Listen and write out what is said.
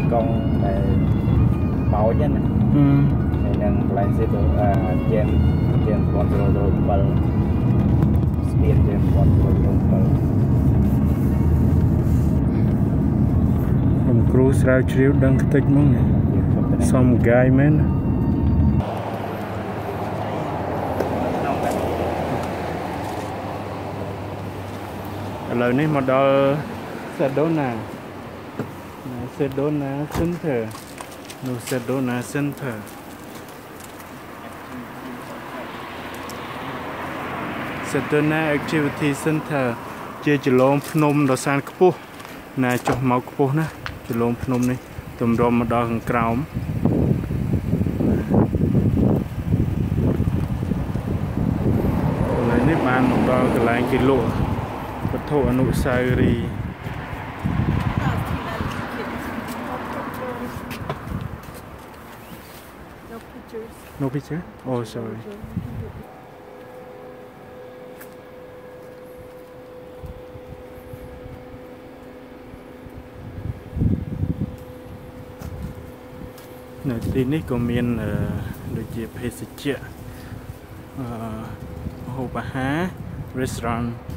កង់ដែលបោចណាហើយនឹងកន្លែងសិតជាម1007ស្ពានជាម1007ខ្ញុំគ្រូស្រាវជ្រាវដឹងខ្ទេចហ្មងសំកាយមែនឥឡូវនេះមកដល់ Sedona Center Sedona Center Sedona Activity Center ជាចលងភ្នំដ៏សានខ្ពស់ណាចុះមកខ្ពស់ណាចលងភ្នំនេះទម្រាំមកដល់ខាងក្រោមឥឡូវនេះបានមកដល់កន្លែងគេលក់វត្ថុអនុស្សាវរីយ៍No picture? Oh, sorry.នៅទីនេះក៏មានដូចជាភេសជ្ជៈហូបអាហារ restaurant